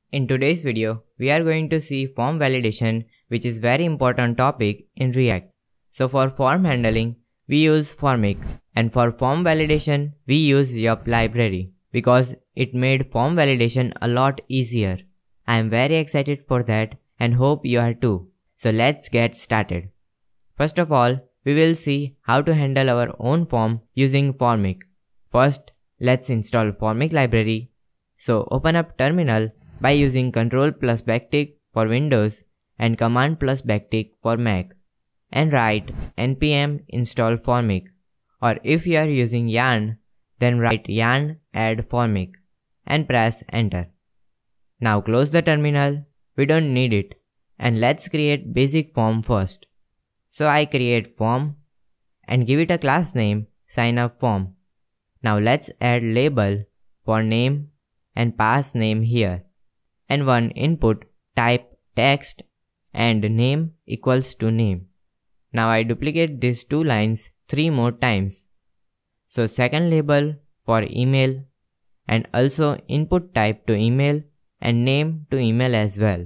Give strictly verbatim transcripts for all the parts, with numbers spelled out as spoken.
In today's video, we are going to see form validation, which is very important topic in React. So for form handling, we use Formik, and for form validation, we use Yup library because it made form validation a lot easier. I am very excited for that and hope you are too. So let's get started. First of all, we will see how to handle our own form using Formik. First, let's install Formik library. So open up terminal by using Ctrl plus backtick for Windows and Command plus backtick for Mac, and write npm install Formik, or if you are using yarn, then write yarn add Formik and press enter. Now close the terminal, we don't need it, and let's create basic form first. So I create form and give it a class name signUpForm. Now let's add label for name and pass name here, and one input type text and name equals to name. Now I duplicate these two lines three more times. So second label for email, and also input type to email and name to email as well.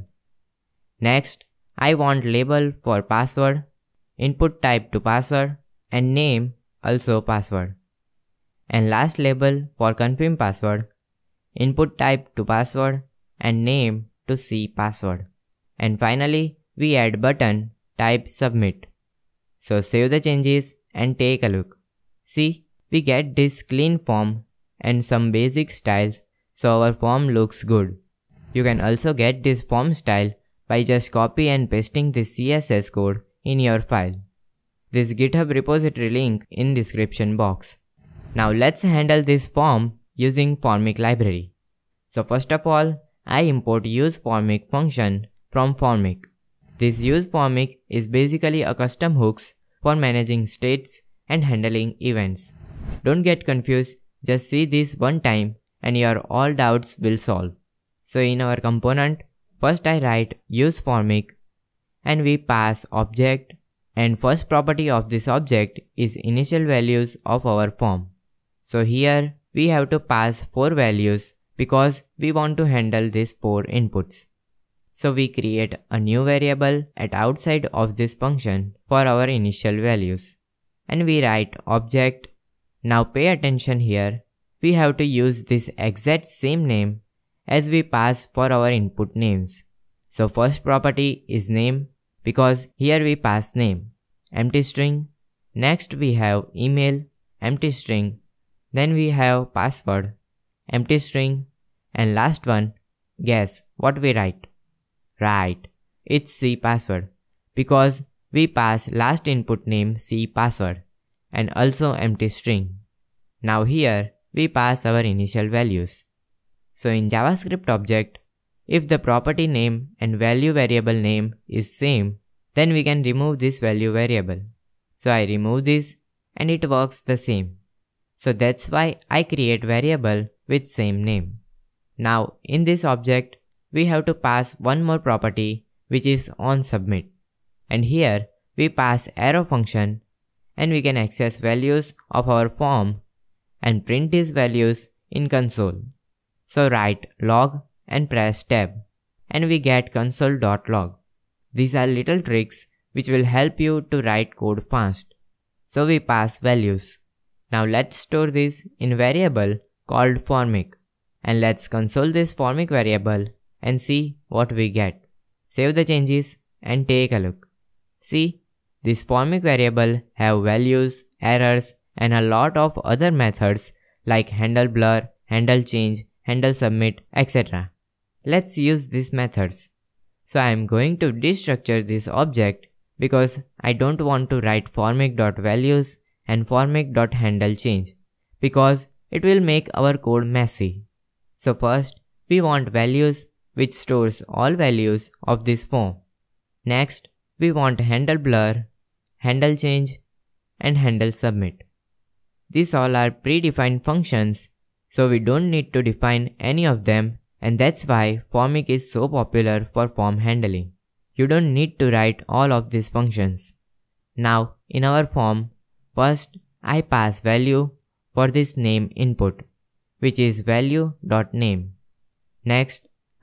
Next, I want label for password, input type to password and name also password. And last label for confirm password, input type to password and name to see password. And finally, we add button type submit. So save the changes and take a look. See, we get this clean form and some basic styles, so our form looks good. You can also get this form style by just copy and pasting this C S S code in your file. This GitHub repository link in description box. Now let's handle this form using Formik library. So first of all, I import useFormik function from Formik. This useFormik is basically a custom hooks for managing states and handling events. Don't get confused, just see this one time and your all doubts will solve. So in our component, first I write useFormik and we pass object, and first property of this object is initial values of our form. So here we have to pass four values because we want to handle these four inputs. So we create a new variable at outside of this function for our initial values, and we write object. Now pay attention here, we have to use this exact same name as we pass for our input names. So first property is name because here we pass name, empty string. Next we have email, empty string. Then we have password, empty string, and last one, guess what we write? Right, it's C password because we pass last input name C password and also empty string. Now here we pass our initial values. So in JavaScript object, if the property name and value variable name is same, then we can remove this value variable. So I remove this and it works the same. So that's why I create variable with same name. Now in this object, we have to pass one more property which is onSubmit. And here we pass arrow function and we can access values of our form and print these values in console. So write log and press tab and we get console.log. These are little tricks which will help you to write code fast. So we pass values. Now let's store this in variable called Formik, and let's console this Formik variable and see what we get. Save the changes and take a look. See, this Formik variable have values, errors and a lot of other methods like handle blur, handle change, handle submit, et cetera. Let's use these methods. So I am going to destructure this object because I don't want to write Formik.values and Formik.handleChange because it will make our code messy. So first we want values which stores all values of this form. Next we want handle blur, handle change and handle submit. These all are predefined functions, so we don't need to define any of them, and that's why Formik is so popular for form handling. You don't need to write all of these functions. Now in our form, first I pass value for this name input, which is value.name. Next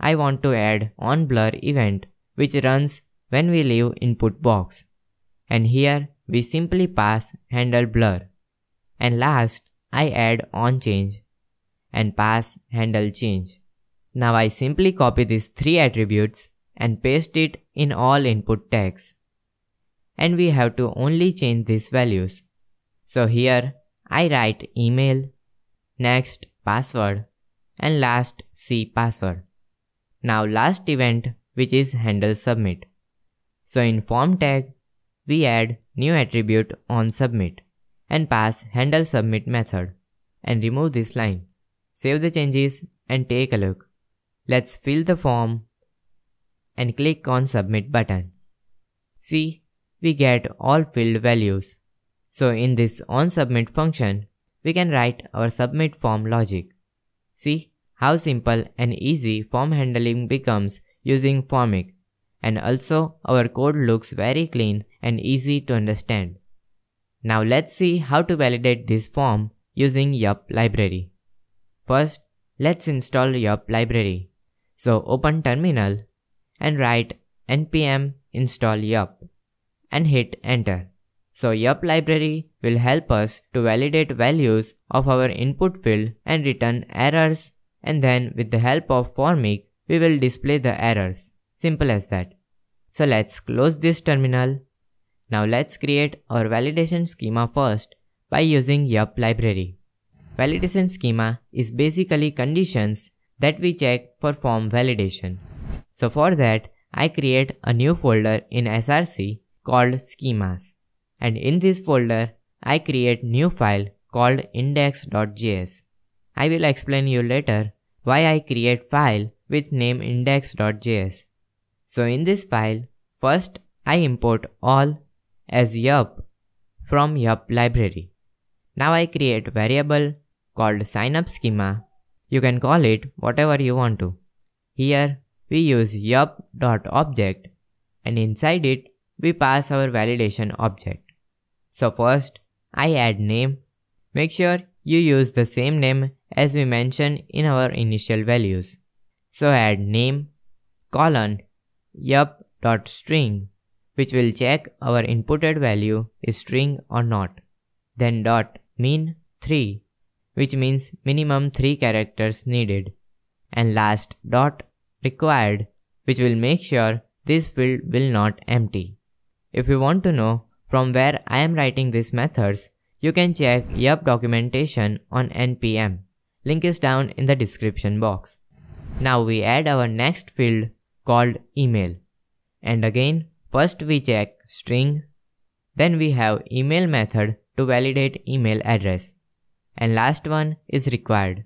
I want to add onBlur event which runs when we leave input box. And here we simply pass handle blur. And last, I add onChange and pass handle change. Now I simply copy these three attributes and paste it in all input tags. And we have to only change these values. So here I write email, next password, and last C password. Now last event which is handle submit. So in form tag, we add new attribute on submit and pass handle submit method and remove this line. Save the changes and take a look. Let's fill the form and click on submit button. See, we get all filled values. So in this onSubmit function, we can write our submit form logic. See how simple and easy form handling becomes using Formik. And also our code looks very clean and easy to understand. Now let's see how to validate this form using Yup library. First, let's install Yup library. So open terminal and write npm install yup and hit enter. So Yup library will help us to validate values of our input field and return errors, and then with the help of Formik, we will display the errors. Simple as that. So let's close this terminal. Now let's create our validation schema first by using Yup library. Validation schema is basically conditions that we check for form validation. So for that, I create a new folder in S R C called schemas. And in this folder, I create new file called index dot j s. I will explain you later why I create file with name index dot j s. So in this file, first I import all as yup from Yup library. Now I create variable called signup schema. You can call it whatever you want to. Here we use yup.object and inside it we pass our validation object. So first I add name. Make sure you use the same name as we mentioned in our initial values. So add name colon yup.string, which will check our inputted value is string or not. Then dot min three, which means minimum three characters needed. And last dot required, which will make sure this field will not empty. If you want to know from where I am writing these methods, you can check Yup documentation on N P M. Link is down in the description box. Now we add our next field called email. And again, first we check string, then we have email method to validate email address, and last one is required.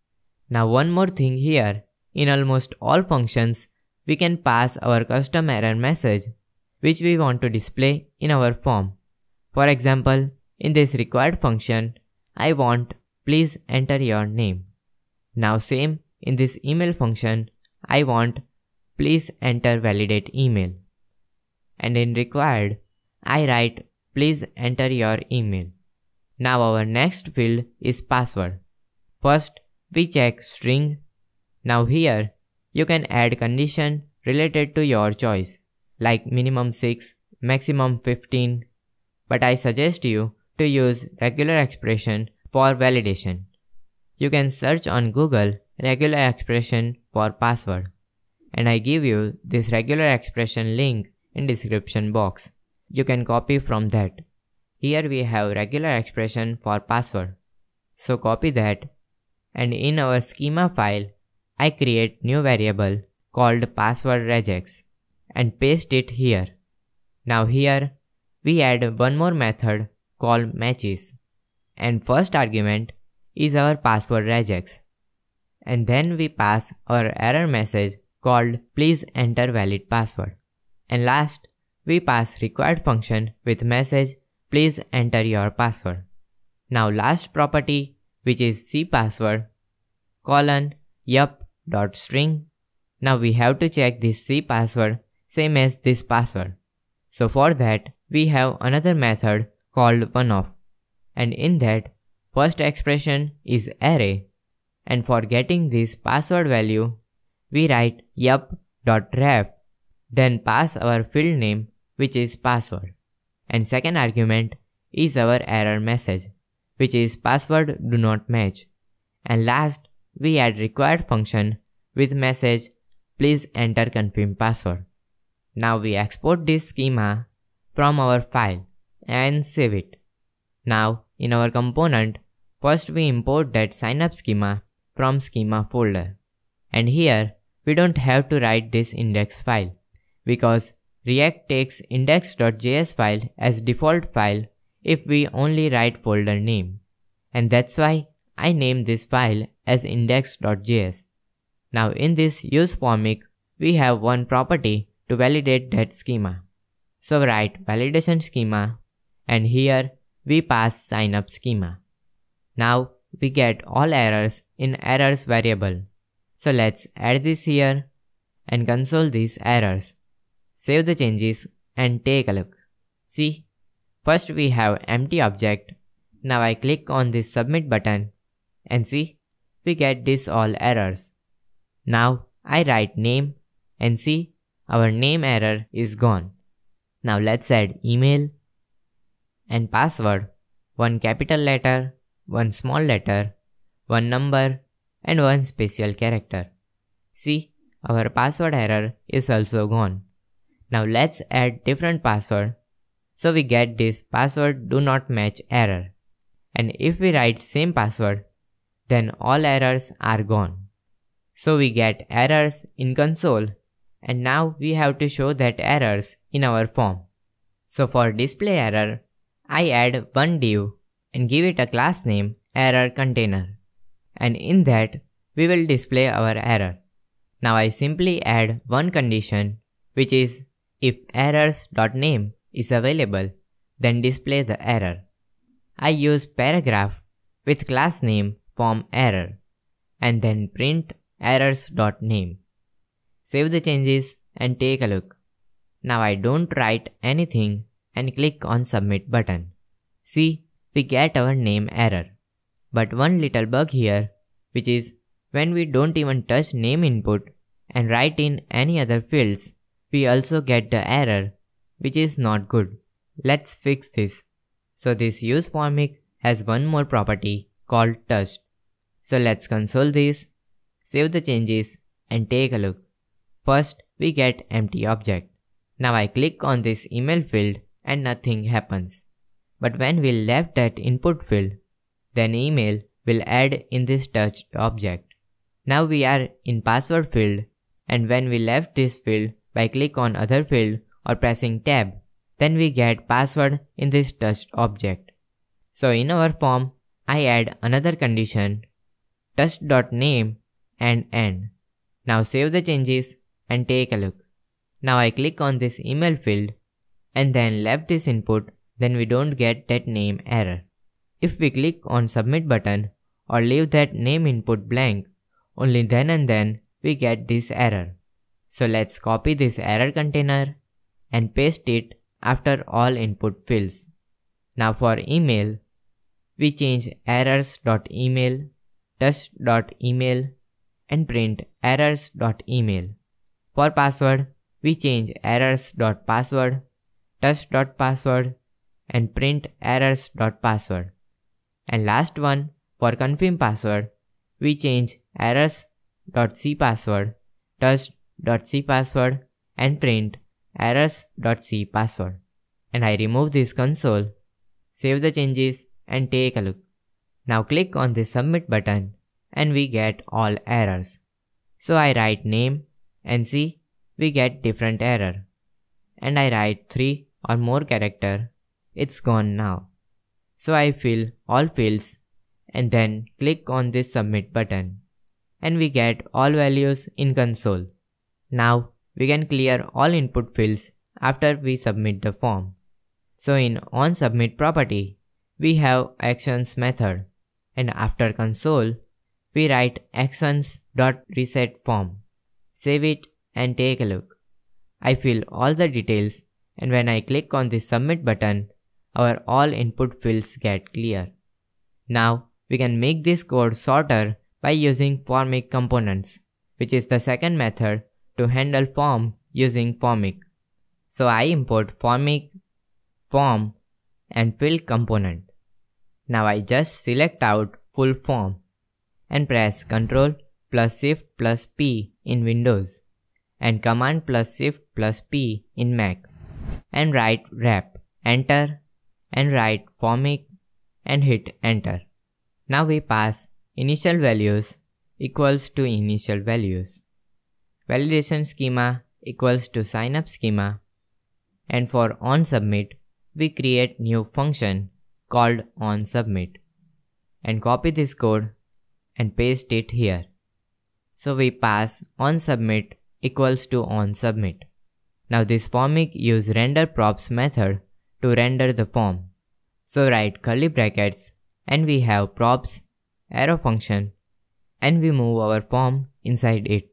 Now one more thing here, in almost all functions, we can pass our custom error message which we want to display in our form. For example, in this required function, I want please enter your name. Now same in this email function, I want please enter validate email. And in required, I write please enter your email. Now our next field is password. First, we check string. Now here, you can add condition related to your choice, like minimum six, maximum fifteen, but I suggest you to use regular expression for validation. You can search on Google regular expression for password, and I give you this regular expression link in description box. You can copy from that. Here we have regular expression for password. So copy that, and in our schema file, I create new variable called password regex and paste it here. Now here, we add one more method called matches, and first argument is our password regex. And then we pass our error message called please enter valid password. And last, we pass required function with message please enter your password. Now last property, which is cPassword colon yup.string. Now we have to check this cPassword same as this password. So for that, we have another method called oneof, and in that, first expression is array, and for getting this password value, we write yup.ref, then pass our field name, which is password. And second argument is our error message, which is password do not match. And last, we add required function with message please enter confirm password. Now we export this schema from our file and save it. Now in our component, first we import that signup schema from schema folder. And here we don't have to write this index file because React takes index.js file as default file if we only write folder name. And that's why I named this file as index.js. Now in this use formic, we have one property to validate that schema. So write validation schema and here we pass signup schema. Now we get all errors in errors variable. So let's add this here and console these errors. Save the changes and take a look. See, first we have empty object. Now I click on this submit button and see, we get this all errors. Now I write name and see, our name error is gone. Now let's add email and password, one capital letter, one small letter, one number and one special character. See, our password error is also gone. Now let's add different password. So we get this password do not match error. And if we write same password, then all errors are gone. So we get errors in console and now we have to show that errors in our form. So for display error, I add one div and give it a class name error container. And in that, we will display our error. Now I simply add one condition, which is if errors.name is available, then display the error. I use paragraph with class name form error and then print errors.name. Save the changes and take a look. Now I don't write anything and click on submit button. See, we get our name error. But one little bug here, which is when we don't even touch name input and write in any other fields, we also get the error, which is not good. Let's fix this. So this use formic has one more property called touched. So let's console this, save the changes and take a look. First, we get empty object. Now I click on this email field and nothing happens. But when we left that input field, then email will add in this touched object. Now we are in password field and when we left this field by click on other field or pressing tab, then we get password in this touched object. So in our form, I add another condition touched.name and end. Now save the changes and take a look. Now I click on this email field and then left this input, then we don't get that name error. If we click on submit button or leave that name input blank, only then and then we get this error. So let's copy this error container and paste it after all input fields. Now for email, we change errors.email, touched.email and print errors.email. For password, we change errors.password, touched.password and print errors.password. And last one, for confirm password, we change errors.cpassword, touched.cpassword and print errors.cpassword. And I remove this console, save the changes and take a look. Now click on the submit button and we get all errors. So I write name and see we get different error. And I write three or more character, it's gone now. So I fill all fields and then click on this submit button. And we get all values in console. Now we can clear all input fields after we submit the form. So in onSubmit property, we have actions method and after console, we write actions.resetForm. Save it and take a look. I fill all the details and when I click on the submit button, our all input fields get clear. Now we can make this code shorter by using formic components. which is the second method to handle form using Formik. So I import Formik, form and field component. Now I just select out full form and press Ctrl plus Shift plus P in Windows and Command plus Shift plus P in Mac and write wrap, enter and write Formik and hit enter. Now we pass initial values equals to initial values, validation schema equals to signup schema, and for onSubmit we create new function called onSubmit and copy this code and paste it here. So we pass onSubmit equals to onSubmit. Now this Formik use renderProps method to render the form. So write curly brackets and we have props arrow function and we move our form inside it.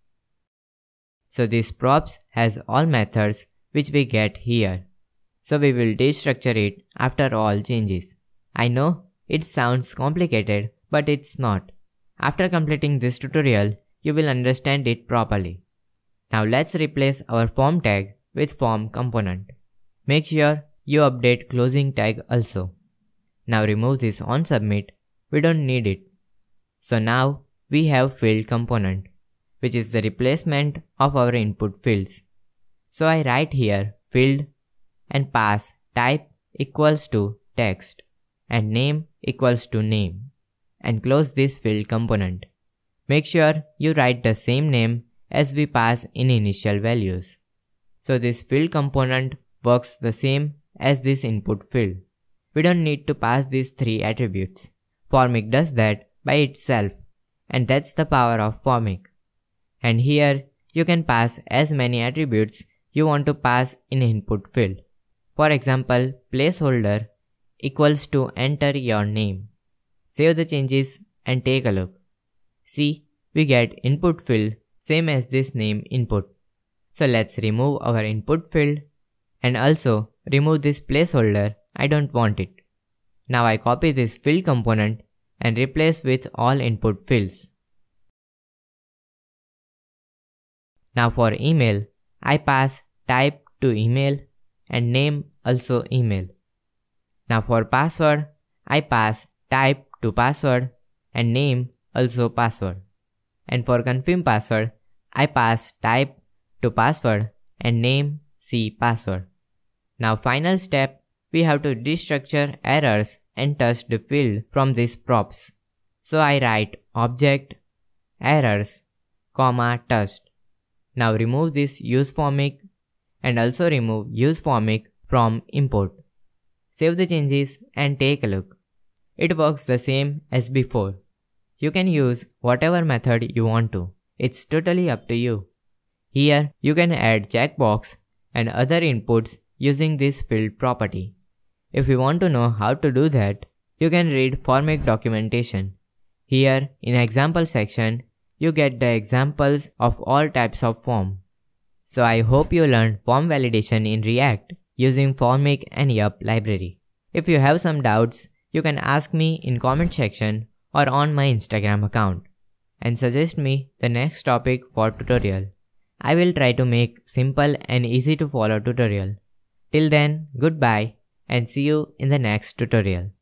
So this props has all methods which we get here. So we will destructure it after all changes. I know it sounds complicated, but it's not. After completing this tutorial, you will understand it properly. Now let's replace our form tag with form component. Make sure you update closing tag also. Now remove this onSubmit, we don't need it. So now we have field component, which is the replacement of our input fields. So I write here field and pass type equals to text and name equals to name and close this field component. Make sure you write the same name as we pass in initial values. So this field component works the same as this input field. We don't need to pass these three attributes. Formik does that by itself, and that's the power of Formik. And here you can pass as many attributes you want to pass in input field. For example, placeholder equals to enter your name. Save the changes and take a look. See, we get input field same as this name input. So let's remove our input field and also remove this placeholder. I don't want it. Now I copy this field component and replace with all input fields. Now for email, I pass type to email and name also email. Now for password, I pass type to password and name also password. And for confirm password, I pass type to password and name C password. Now final step, we have to destructure errors and touch the field from these props. So I write object errors comma touched. Now remove this useFormik and also remove useFormik from import. Save the changes and take a look. It works the same as before. You can use whatever method you want to. It's totally up to you. Here you can add checkbox and other inputs using this field property. If you want to know how to do that, you can read Formik documentation. Here in example section, you get the examples of all types of form. So I hope you learned form validation in React using Formik and Yup library. If you have some doubts, you can ask me in comment section or on my Instagram account and suggest me the next topic for tutorial. I will try to make simple and easy to follow tutorial. Till then, goodbye and see you in the next tutorial.